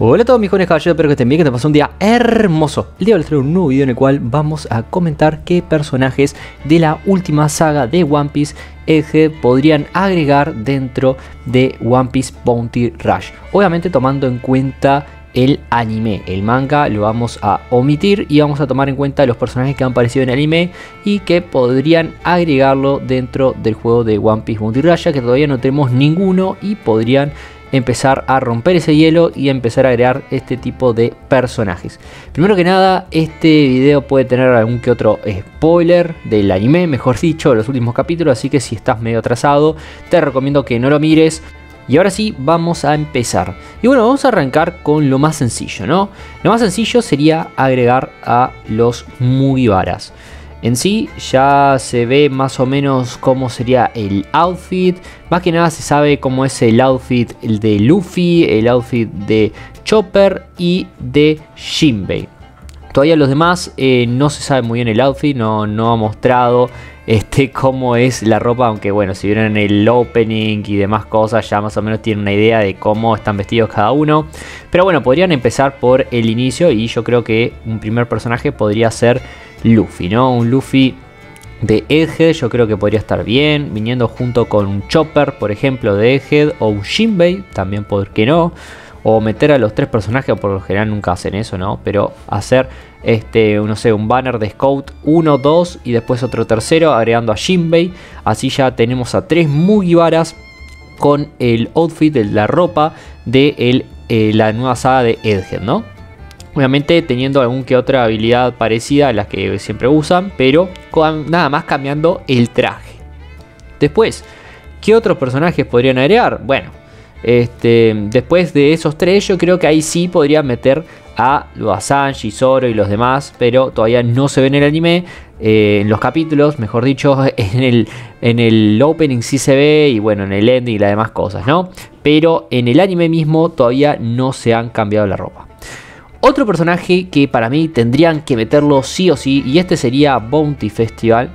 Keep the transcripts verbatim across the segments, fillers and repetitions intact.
Hola a todos mis jóvenes caballeros, espero que estén bien, que te pasó un día hermoso. El día de hoy les traigo un nuevo video en el cual vamos a comentar qué personajes de la última saga de One Piece Egghead podrían agregar dentro de One Piece Bounty Rush. Obviamente tomando en cuenta el anime, el manga lo vamos a omitir y vamos a tomar en cuenta los personajes que han aparecido en el anime y que podrían agregarlo dentro del juego de One Piece Bounty Rush, ya que todavía no tenemos ninguno y podrían empezar a romper ese hielo y empezar a agregar este tipo de personajes. Primero que nada, este video puede tener algún que otro spoiler del anime, mejor dicho, de los últimos capítulos, así que si estás medio atrasado te recomiendo que no lo mires. Y ahora sí, vamos a empezar. Y bueno, vamos a arrancar con lo más sencillo, ¿no? Lo más sencillo sería agregar a los Mugiwaras. En sí ya se ve más o menos cómo sería el outfit. Más que nada se sabe cómo es el outfit el de Luffy, el outfit de Chopper y de Jinbei. Todavía los demás eh, no se sabe muy bien el outfit, no, no ha mostrado este, cómo es la ropa. Aunque bueno, si vieron el opening y demás cosas ya más o menos tienen una idea de cómo están vestidos cada uno. Pero bueno, podrían empezar por el inicio y yo creo que un primer personaje podría ser Luffy, ¿no? Un Luffy de Egghead yo creo que podría estar bien, viniendo junto con un Chopper, por ejemplo, de Egghead, o un Jinbei, también, ¿por qué no? O meter a los tres personajes, por lo general nunca hacen eso, ¿no? Pero hacer, este, no sé, un banner de Scout uno, dos y después otro tercero, agregando a Jinbei. Así ya tenemos a tres Mugiwaras con el outfit de la ropa de el, eh, la nueva saga de Egghead, ¿no? Obviamente teniendo algún que otra habilidad parecida a las que siempre usan, pero con, nada más cambiando el traje. Después, ¿qué otros personajes podrían agregar? Bueno, este, después de esos tres yo creo que ahí sí podrían meter a los Sanji, Zoro y los demás, pero todavía no se ve en el anime, eh, en los capítulos, mejor dicho, en el, en el opening sí se ve y bueno, en el ending y las demás cosas, ¿no? Pero en el anime mismo todavía no se han cambiado la ropa. Otro personaje que para mí tendrían que meterlo sí o sí, y este sería Bounty Festival,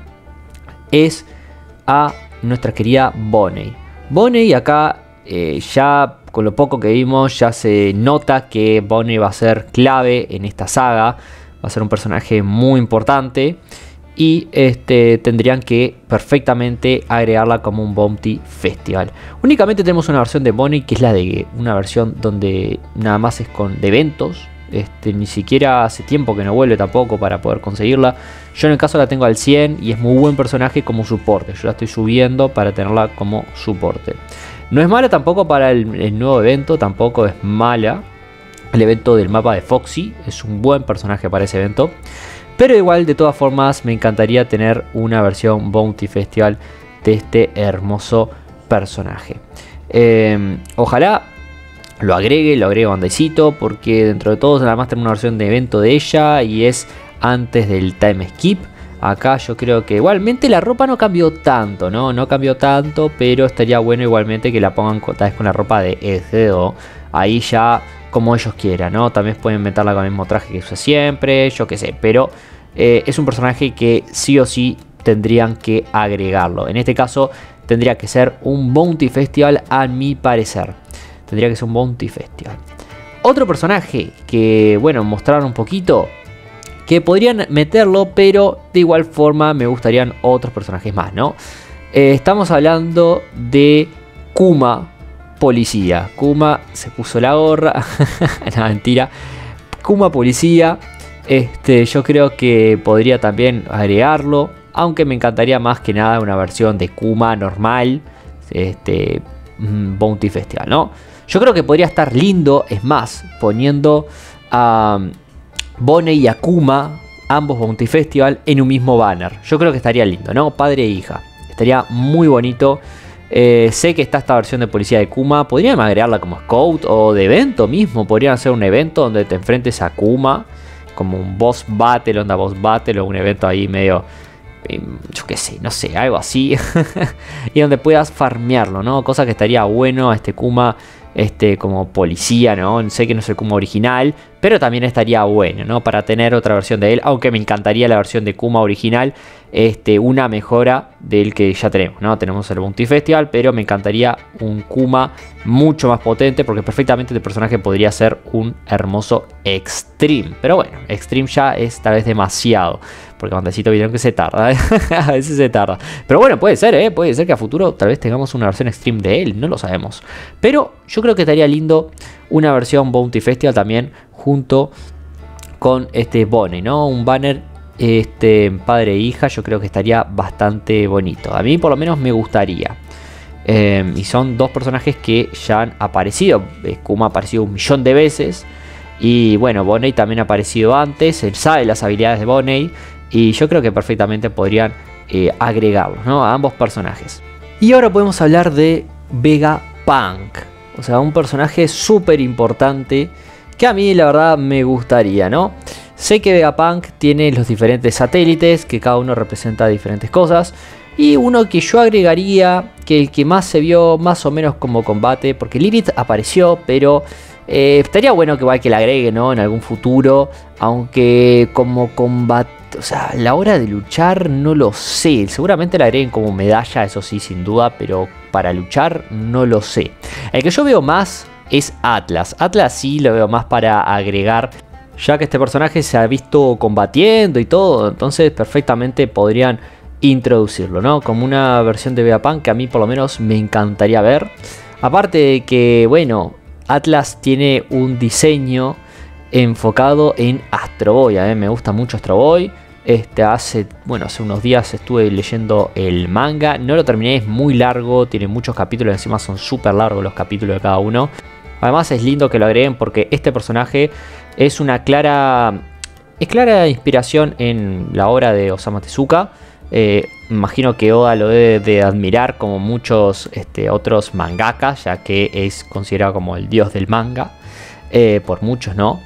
es a nuestra querida Bonnie. Bonnie acá eh, ya con lo poco que vimos ya se nota que Bonnie va a ser clave en esta saga, va a ser un personaje muy importante y este, tendrían que perfectamente agregarla como un Bounty Festival. Únicamente tenemos una versión de Bonnie que es la de una versión donde nada más es con de eventos. Este, ni siquiera hace tiempo que no vuelve tampoco para poder conseguirla. Yo en el caso la tengo al cien y es muy buen personaje como soporte. Yo la estoy subiendo para tenerla como soporte. No es mala tampoco para el, el nuevo evento, tampoco es mala. El evento del mapa de Foxy es un buen personaje para ese evento. Pero igual de todas formas me encantaría tener una versión Bounty Festival de este hermoso personaje. Eh, ojalá lo agregue, lo agregue Bandai-cito, porque dentro de todo nada más tenemos una versión de evento de ella y es antes del time skip. Acá yo creo que igualmente la ropa no cambió tanto, ¿no? No cambió tanto, pero estaría bueno igualmente que la pongan tal vez con la ropa de Egghead o ahí ya como ellos quieran, ¿no? También pueden meterla con el mismo traje que usa siempre, yo qué sé, pero eh, es un personaje que sí o sí tendrían que agregarlo. En este caso tendría que ser un Bounty Festival a mi parecer. Tendría que ser un Bounty Festival. Otro personaje que, bueno, mostraron un poquito, que podrían meterlo, pero de igual forma me gustarían otros personajes más, ¿no? Eh, estamos hablando de Kuma Policía. Kuma se puso la gorra. No, mentira. Kuma Policía. Este, yo creo que podría también agregarlo. Aunque me encantaría más que nada una versión de Kuma normal. Este, Bounty Festival, ¿no? Yo creo que podría estar lindo, es más, poniendo a Bonnie y a Kuma, ambos Bounty Festival, en un mismo banner. Yo creo que estaría lindo, ¿no? Padre e hija. Estaría muy bonito. Eh, sé que está esta versión de policía de Kuma. Podrían agregarla como Scout o de evento mismo. Podrían hacer un evento donde te enfrentes a Kuma. Como un boss battle, onda boss battle o un evento ahí medio... yo qué sé, no sé, algo así. Y donde puedas farmearlo, ¿no? Cosa que estaría bueno a este Kuma este, como policía, ¿no? Sé que no es el Kuma original, pero también estaría bueno, ¿no? Para tener otra versión de él, aunque me encantaría la versión de Kuma original, este, una mejora del que ya tenemos, ¿no? Tenemos el Bounty Festival, pero me encantaría un Kuma mucho más potente, porque perfectamente este personaje podría ser un hermoso Extreme. Pero bueno, Extreme ya es tal vez demasiado, porque Bandecito vieron que se tarda, ¿eh? A veces se tarda. Pero bueno, puede ser, ¿eh? Puede ser que a futuro tal vez tengamos una versión Extreme de él, no lo sabemos. Pero yo creo que estaría lindo una versión Bounty Festival también, junto con este Bonnie, ¿no? Un banner este, padre e hija, yo creo que estaría bastante bonito. A mí por lo menos me gustaría. Eh, y son dos personajes que ya han aparecido. Kuma ha aparecido un millón de veces. Y bueno, Bonnie también ha aparecido antes. Él sabe las habilidades de Bonnie. Y yo creo que perfectamente podrían eh, agregarlos, ¿no? A ambos personajes. Y ahora podemos hablar de Vegapunk. O sea, un personaje súper importante que a mí la verdad me gustaría, ¿no? Sé que Vegapunk tiene los diferentes satélites, que cada uno representa diferentes cosas. Y uno que yo agregaría, que el que más se vio más o menos como combate, porque Lilith apareció, pero eh, estaría bueno que igual que la agregue, ¿no? En algún futuro, aunque como combate, o sea, a la hora de luchar no lo sé. Seguramente la agreguen como medalla, eso sí, sin duda, pero para luchar no lo sé. El que yo veo más es Atlas. Atlas sí lo veo más para agregar, ya que este personaje se ha visto combatiendo y todo, entonces perfectamente podrían introducirlo, ¿no? Como una versión de Vegapunk que a mí por lo menos me encantaría ver. Aparte de que, bueno, Atlas tiene un diseño enfocado en Astro Boy, ¿eh? Me gusta mucho Astro Boy. Este, hace, bueno, hace unos días estuve leyendo el manga, no lo terminé, es muy largo, tiene muchos capítulos, encima son súper largos los capítulos de cada uno. Además es lindo que lo agreguen porque este personaje es una clara, es clara inspiración en la obra de Osamu Tezuka. Eh, imagino que Oda lo debe de admirar como muchos este, otros mangakas, ya que es considerado como el dios del manga, eh, por muchos, ¿no?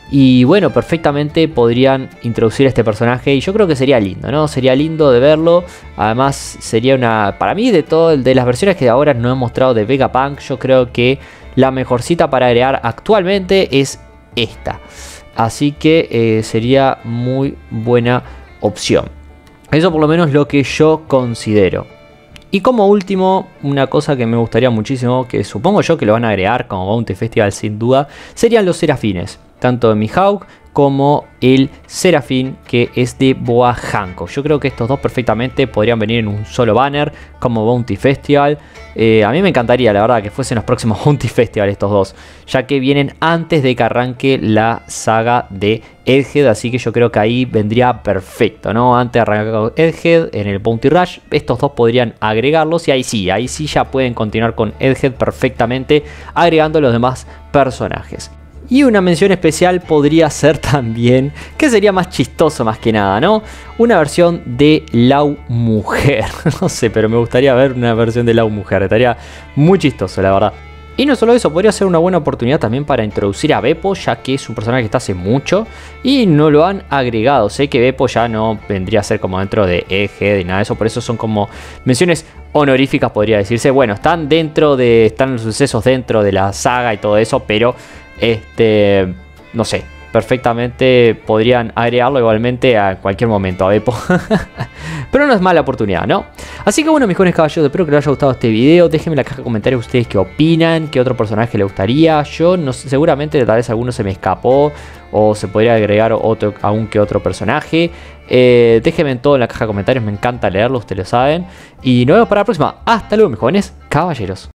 Y bueno, perfectamente podrían introducir este personaje y yo creo que sería lindo, ¿no? Sería lindo de verlo. Además sería una, para mí de todas de las versiones que ahora nos han mostrado de Vegapunk, yo creo que la mejorcita para agregar actualmente es esta. Así que eh, sería muy buena opción. Eso por lo menos lo que yo considero. Y como último, una cosa que me gustaría muchísimo, que supongo yo que lo van a agregar como Bounty Festival sin duda, serían los serafines. Tanto de Mihawk como el serafín que es de Boa Hancock. Yo creo que estos dos perfectamente podrían venir en un solo banner como Bounty Festival. Eh, a mí me encantaría, la verdad, que fuesen los próximos Bounty Festival estos dos, ya que vienen antes de que arranque la saga de Egghead, así que yo creo que ahí vendría perfecto, ¿no? Antes de arrancar con Egghead en el Bounty Rush, estos dos podrían agregarlos y ahí sí, ahí sí ya pueden continuar con Egghead perfectamente, agregando los demás personajes. Y una mención especial podría ser también, que sería más chistoso más que nada, ¿no? Una versión de Lau Mujer. No sé, pero me gustaría ver una versión de Lau Mujer. Estaría muy chistoso, la verdad. Y no solo eso, podría ser una buena oportunidad también para introducir a Beppo, ya que es un personaje que está hace mucho y no lo han agregado. Sé que Beppo ya no vendría a ser como dentro de Egghead y nada de eso, por eso son como menciones honoríficas, podría decirse. Bueno, están dentro de, están los sucesos dentro de la saga y todo eso, pero este, no sé, perfectamente podrían agregarlo igualmente a cualquier momento a Beppo. Pero no es mala oportunidad, ¿no? Así que bueno, mis jóvenes caballeros, espero que les haya gustado este video. Déjenme en la caja de comentarios ustedes qué opinan, qué otro personaje les gustaría. Yo no sé, seguramente tal vez alguno se me escapó o se podría agregar otro, aún que otro personaje. Eh, déjenme en todo en la caja de comentarios, me encanta leerlo, ustedes lo saben. Y nos vemos para la próxima. Hasta luego, mis jóvenes caballeros.